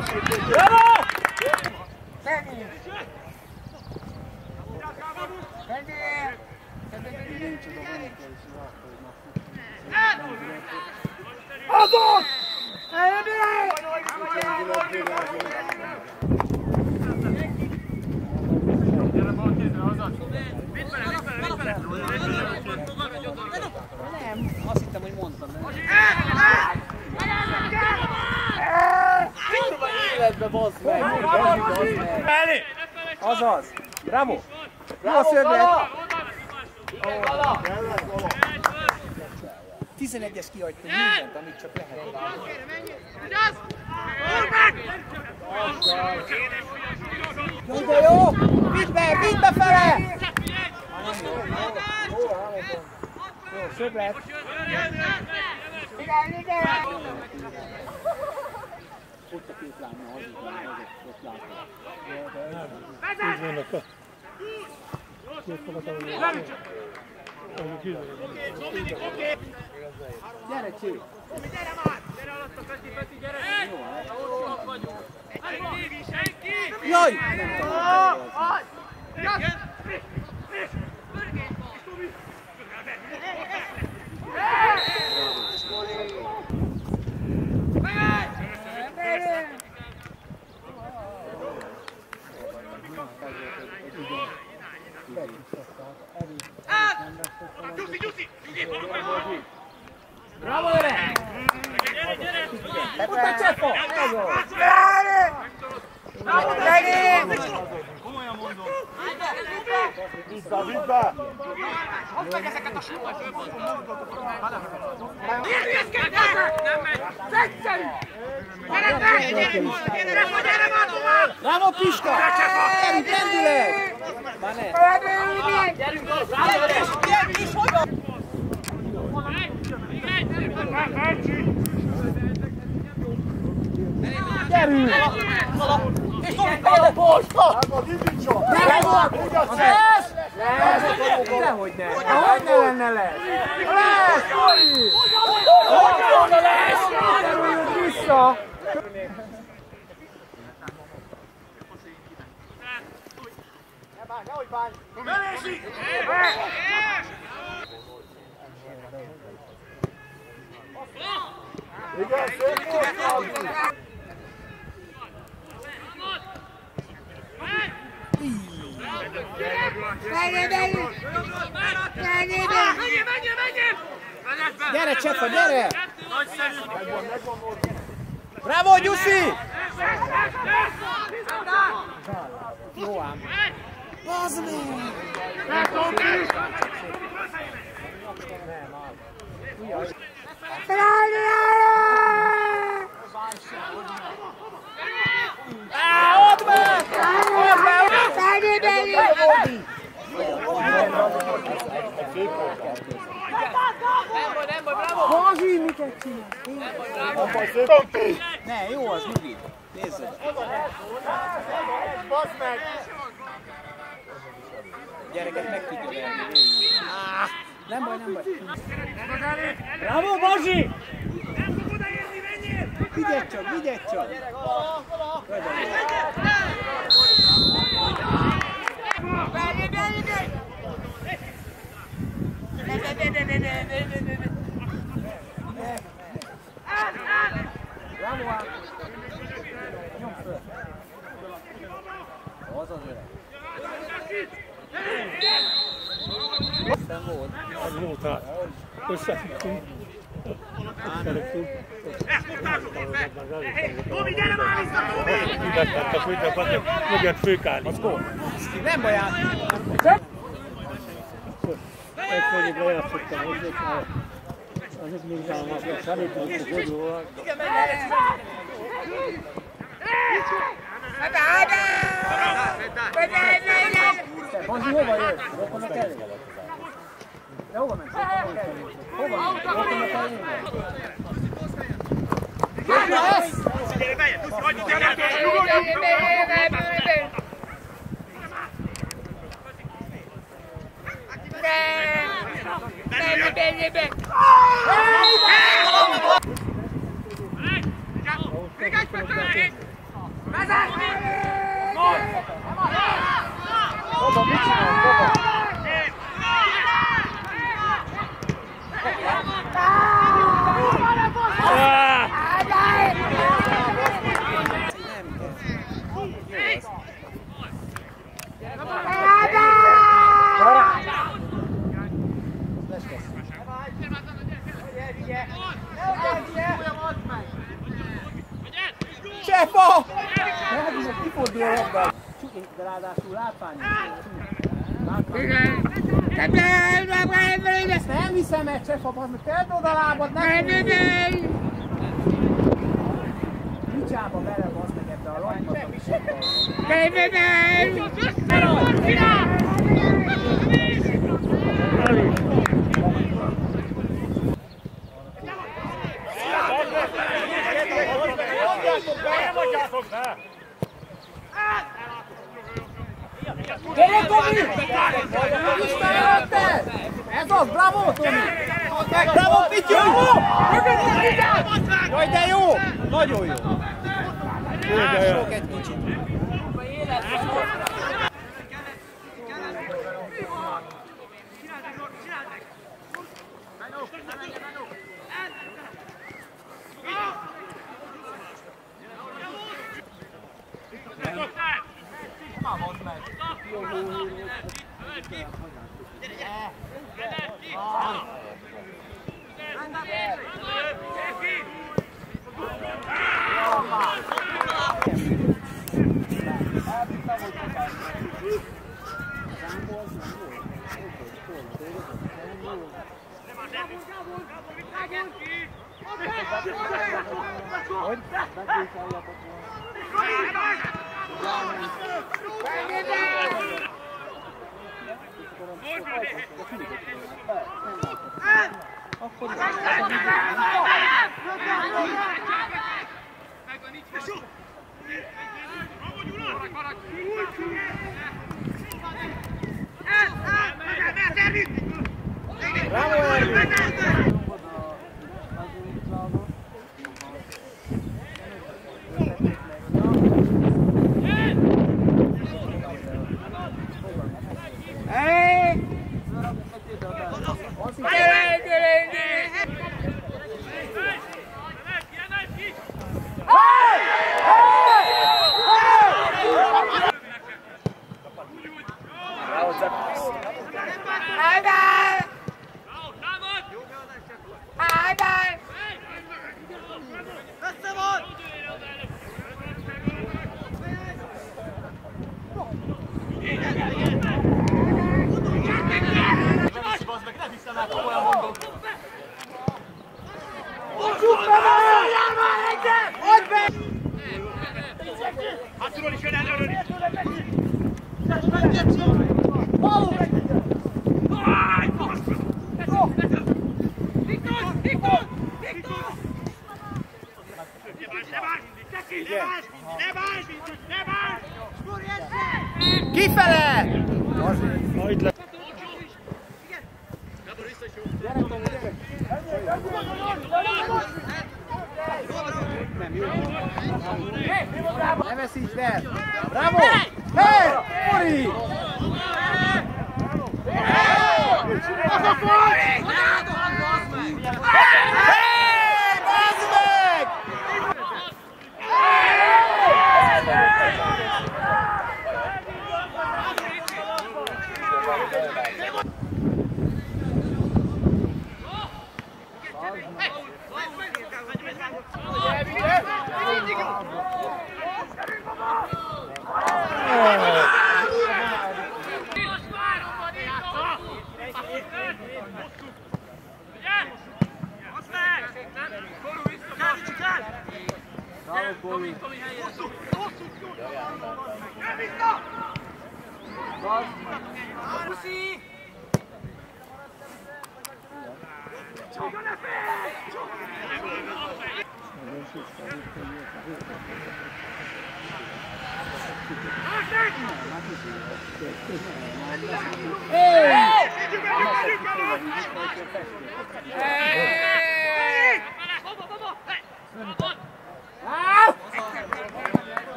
Azon! Nem, azt hittem, hogy mondtam. Életbe baszd meg! Azaz! Bravo! Jó a szöglet! 11-es kihagytunk mindent, amit csak lehet. Jó, de jó! Vidd be fele! Jó, szöglet! Ott a két lány, azért ott látom. Így vannak a két fogatom. Gyere, Csi! Gyere már! Gyere alatt a Peti, gyere! Ott vagyunk! Senki! Jaj! Bravo, gyere! Gyere! Ott a csepa! Komolyan mondom! Vidd be! Hozd meg ezeket a sokat! Nem megy! Egyszerű! Gyere már! Bravo, Piska! Gyerünk, rendület! Már ne! Gyerünk! Gyerünk is, hogy van? Gyerünk! És Tomi, tényleg posta! Dehogy ne! Dehogy ne lenne lesz! Lesz, Tomi! Hogy lesz? Gyerünk vissza! Nehogy bánj! Belésik! Igen, szép volt! Gyere, Csepa, gyere! Nagyszerű! Bravo, Gyuszi! Jó ám! Bazd meg! Ott meg! Nem baj, bravo! Bazsi, miket csinál? Ne, jó az, nyugi. Nézzük. Baszd meg! Gyerekek meg tudja verni. Nem baj, nem baj. Bravo, Bazsi! Nem fog odaérni, menjél! Vigyed csak, vigyed csak! Bravo, ám! Nyom föl! Az az öreg. Aztán volt. Az volt át. Összefüggtünk. Tomi, gyere már vissza, Tomi! Kivettettek, hogy mögött főkálni. Az gól. Nem baj át. Egy földig lejátszottam, hogy azok munkámat, a szerintünk a godóval. Igen, menj el! Bazsi, hova jössz? Rokonok elé? De hova mensz? Hova mensz? Rokonok elé? Gyere beljebb, Tuszi, hagyjuk, gyere! Baba, mit csinálsz, Baba? Csefa! Kifordul a labdát. De ráadásul látványos. Ezt nem hiszem el, Csefa, az meg tedd oda a lábad, ne Micsába vele bazd meg ebbe a lagymat, ami Gyere, Tomi! Ez az, bravo, Tomi! Bravo, Pityu! Jaj, de jó! Nagyon jó! Sok egy kicsit. Hátulról is jön előről is! Kifele! Itt le. Ne veszítsd el! Bravo! Hey! Mori! Az a faj! Hey! Bazd meg!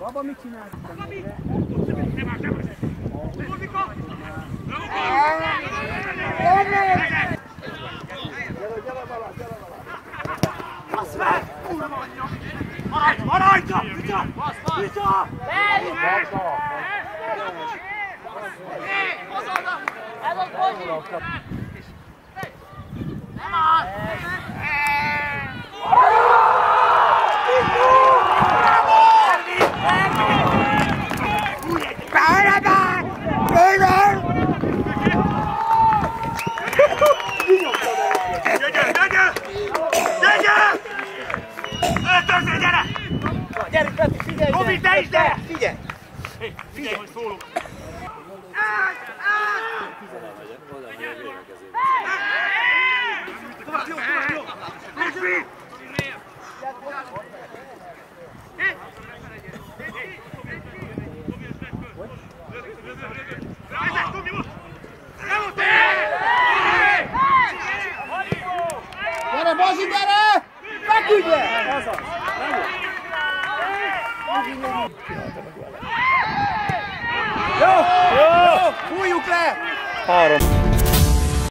Baba, mit csinálsz? Azt meg! Kurva anyja! Maradj! Vicsa! Vicsa! Ez az Bozsi! Nem áll! Gyere, Peti, figyelj! Robi, te is gyere! Figyelj! Figyelj, hogy szólok! Tovább, jó! Rossi! Gyere, Bozsi, gyere! Feküdj le! Azaz! Jó! Jó! Fújjuk le! 3.